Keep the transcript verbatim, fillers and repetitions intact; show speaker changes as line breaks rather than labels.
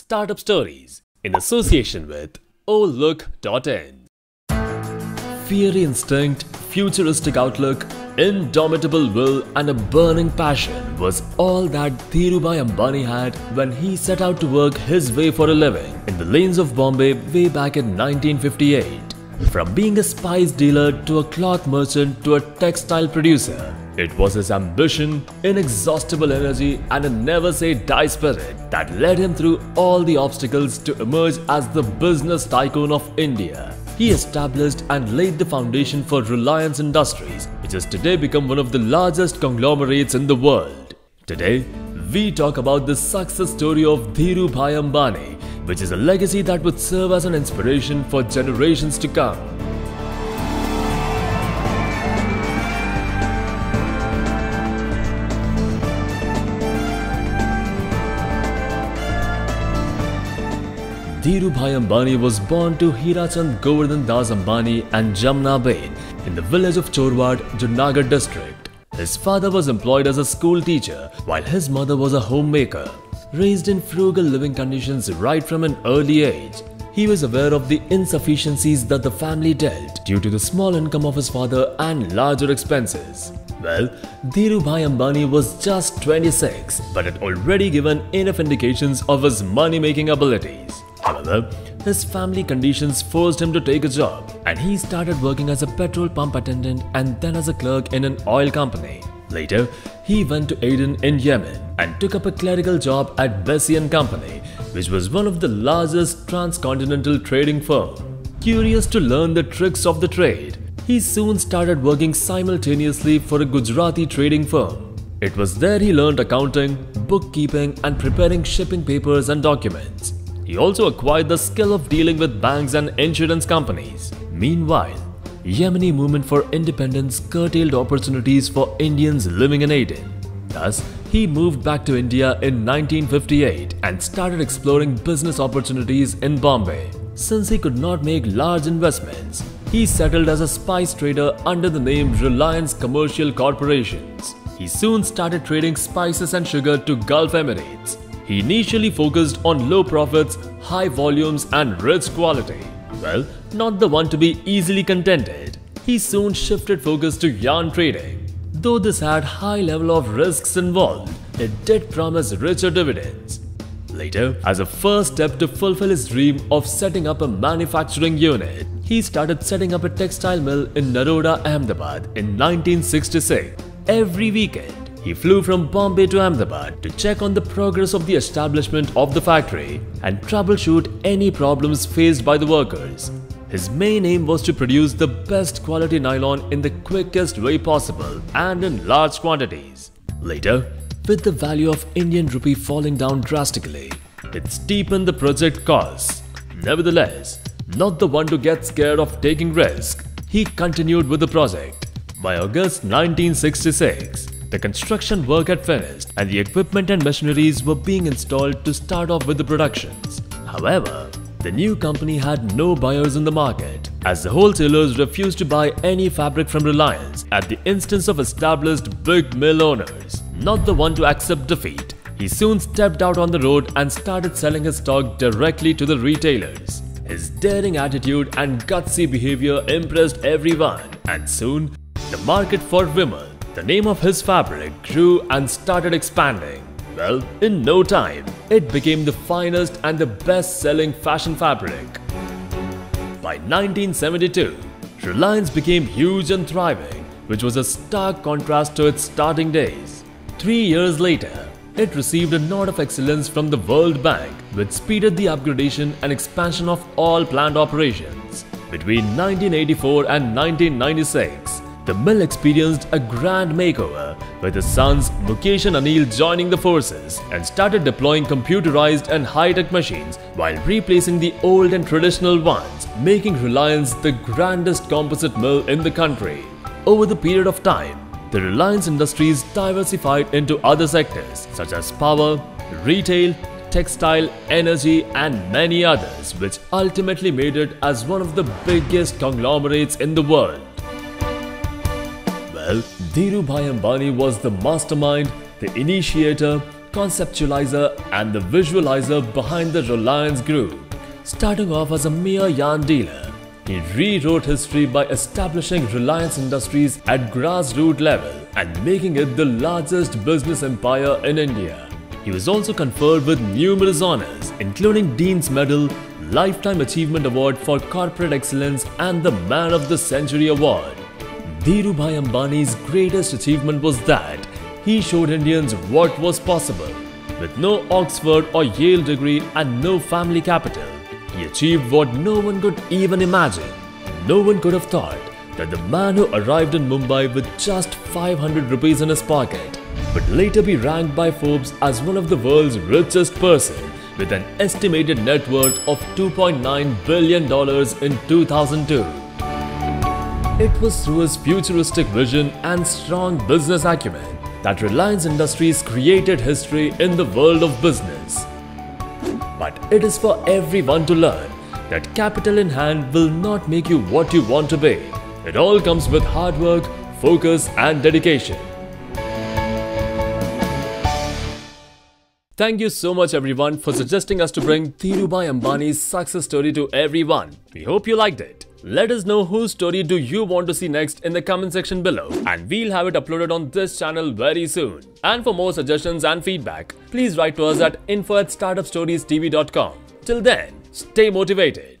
Startup Stories in association with O Look dot in. Fiery instinct, futuristic outlook, indomitable will and a burning passion was all that Dhirubhai Ambani had when he set out to work his way for a living in the lanes of Bombay way back in nineteen fifty-eight. From being a spice dealer to a cloth merchant to a textile producer, it was his ambition, inexhaustible energy and a never-say-die spirit that led him through all the obstacles to emerge as the business tycoon of India. He established and laid the foundation for Reliance Industries, which has today become one of the largest conglomerates in the world. Today, we talk about the success story of Dhirubhai Ambani, which is a legacy that would serve as an inspiration for generations to come. Dhirubhai Ambani was born to Hirachand Govardhan Das Ambani and Jamna Bain in the village of Chorwad, Junagadh district. His father was employed as a school teacher while his mother was a homemaker. Raised in frugal living conditions right from an early age, he was aware of the insufficiencies that the family dealt due to the small income of his father and larger expenses. Well, Dhirubhai Ambani was just twenty-six but had already given enough indications of his money-making abilities. However, his family conditions forced him to take a job and he started working as a petrol pump attendant and then as a clerk in an oil company. Later, he went to Aden in Yemen and took up a clerical job at Bessie and Company, which was one of the largest transcontinental trading firms. Curious to learn the tricks of the trade, he soon started working simultaneously for a Gujarati trading firm. It was there he learned accounting, bookkeeping and preparing shipping papers and documents. He also acquired the skill of dealing with banks and insurance companies. Meanwhile, Yemeni movement for independence curtailed opportunities for Indians living in Aden. Thus, he moved back to India in nineteen fifty-eight and started exploring business opportunities in Bombay. Since he could not make large investments, he settled as a spice trader under the name Reliance Commercial Corporations. He soon started trading spices and sugar to Gulf Emirates. He initially focused on low profits, high volumes and rich quality. Well, not the one to be easily contented. He soon shifted focus to yarn trading. Though this had high level of risks involved, it did promise richer dividends. Later, as a first step to fulfill his dream of setting up a manufacturing unit, he started setting up a textile mill in Naroda, Ahmedabad in nineteen sixty-six. Every weekend, he flew from Bombay to Ahmedabad to check on the progress of the establishment of the factory and troubleshoot any problems faced by the workers. His main aim was to produce the best quality nylon in the quickest way possible and in large quantities. Later, with the value of Indian rupee falling down drastically, it steepened the project costs. Nevertheless, not the one to get scared of taking risk, he continued with the project. By August nineteen sixty-six, the construction work had finished and the equipment and machineries were being installed to start off with the productions. However, the new company had no buyers in the market as the wholesalers refused to buy any fabric from Reliance at the instance of established big mill owners. Not the one to accept defeat, he soon stepped out on the road and started selling his stock directly to the retailers. His daring attitude and gutsy behavior impressed everyone, and soon, the market for Vimal, the name of his fabric, grew and started expanding. Well, in no time, it became the finest and the best-selling fashion fabric. By nineteen seventy-two, Reliance became huge and thriving, which was a stark contrast to its starting days. Three years later, it received a nod of excellence from the World Bank, which speeded the upgradation and expansion of all planned operations. Between nineteen eighty-four and nineteen ninety-six, the mill experienced a grand makeover, with his sons Mukesh and Anil joining the forces and started deploying computerized and high-tech machines while replacing the old and traditional ones, making Reliance the grandest composite mill in the country. Over the period of time, the Reliance Industries diversified into other sectors such as power, retail, textile, energy and many others, which ultimately made it as one of the biggest conglomerates in the world. Well, Dhirubhai Ambani was the mastermind, the initiator, conceptualizer and the visualizer behind the Reliance Group. Starting off as a mere yarn dealer, he rewrote history by establishing Reliance Industries at grassroots level and making it the largest business empire in India. He was also conferred with numerous honors, including Dean's Medal, Lifetime Achievement Award for Corporate Excellence and the Man of the Century Award. Dhirubhai Ambani's greatest achievement was that he showed Indians what was possible. With no Oxford or Yale degree and no family capital, he achieved what no one could even imagine. No one could have thought that the man who arrived in Mumbai with just five hundred rupees in his pocket would later be ranked by Forbes as one of the world's richest person with an estimated net worth of two point nine billion dollars in two thousand two. It was through his futuristic vision and strong business acumen that Reliance Industries created history in the world of business. But it is for everyone to learn that capital in hand will not make you what you want to be. It all comes with hard work, focus and dedication. Thank you so much everyone for suggesting us to bring Dhirubhai Ambani's success story to everyone. We hope you liked it. Let us know whose story do you want to see next in the comment section below and we'll have it uploaded on this channel very soon. And for more suggestions and feedback, please write to us at info at startup stories t v dot com. Till then, stay motivated.